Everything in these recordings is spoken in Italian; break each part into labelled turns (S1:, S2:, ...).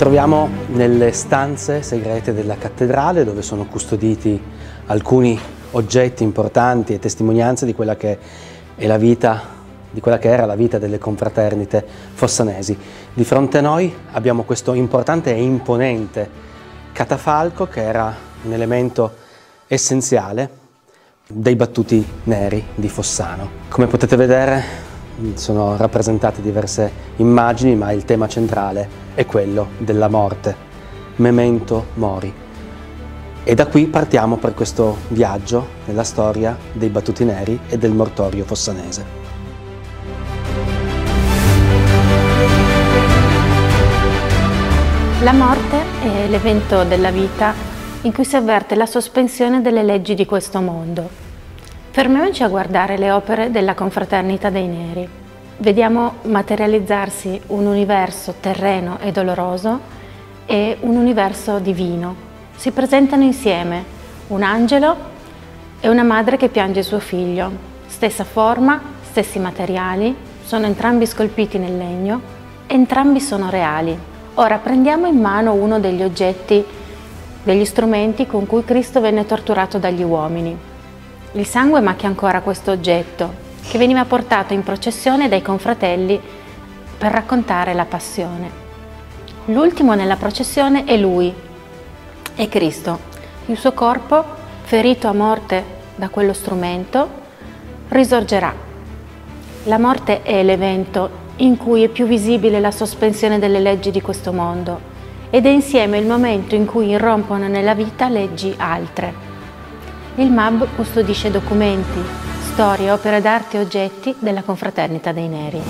S1: troviamo nelle stanze segrete della cattedrale, dove sono custoditi alcuni oggetti importanti e testimonianze di quella che è la vita, di quella che era la vita delle confraternite fossanesi. Di fronte a noi abbiamo questo importante e imponente catafalco che era un elemento essenziale dei battuti neri di Fossano. Come potete vedere sono rappresentate diverse immagini, ma il tema centrale è quello della morte, memento mori. E da qui partiamo per questo viaggio nella storia dei battuti neri e del mortorio fossanese.
S2: La morte è l'evento della vita in cui si avverte la sospensione delle leggi di questo mondo. Fermiamoci a guardare le opere della Confraternita dei Neri. Vediamo materializzarsi un universo terreno e doloroso e un universo divino. Si presentano insieme un angelo e una madre che piange il suo figlio. Stessa forma, stessi materiali, sono entrambi scolpiti nel legno, entrambi sono reali. Ora prendiamo in mano uno degli oggetti, degli strumenti con cui Cristo venne torturato dagli uomini. Il sangue macchia ancora questo oggetto, che veniva portato in processione dai confratelli per raccontare la passione. L'ultimo nella processione è lui, è Cristo. Il suo corpo, ferito a morte da quello strumento, risorgerà. La morte è l'evento in cui è più visibile la sospensione delle leggi di questo mondo ed è insieme il momento in cui irrompono nella vita leggi altre. Il MAB custodisce documenti, storie, opere d'arte e oggetti della Confraternita dei Neri.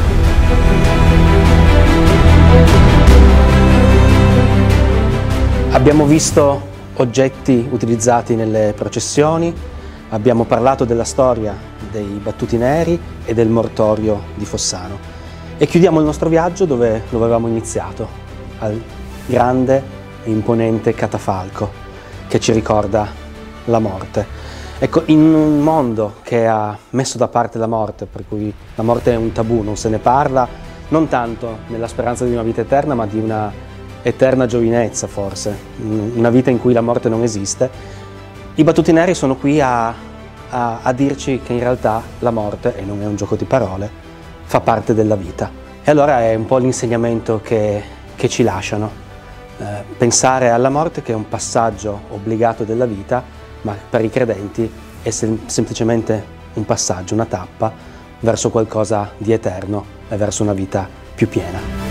S1: Abbiamo visto oggetti utilizzati nelle processioni, abbiamo parlato della storia dei battuti neri e del mortorio di Fossano e chiudiamo il nostro viaggio dove lo avevamo iniziato, al grande e imponente catafalco che ci ricorda la morte. Ecco, in un mondo che ha messo da parte la morte, per cui la morte è un tabù, non se ne parla, non tanto nella speranza di una vita eterna, ma di una eterna giovinezza forse, una vita in cui la morte non esiste, i battuti neri sono qui a dirci che in realtà la morte, e non è un gioco di parole, fa parte della vita. E allora è un po' l'insegnamento che ci lasciano, pensare alla morte che è un passaggio obbligato della vita, ma per i credenti è semplicemente un passaggio, una tappa verso qualcosa di eterno e verso una vita più piena.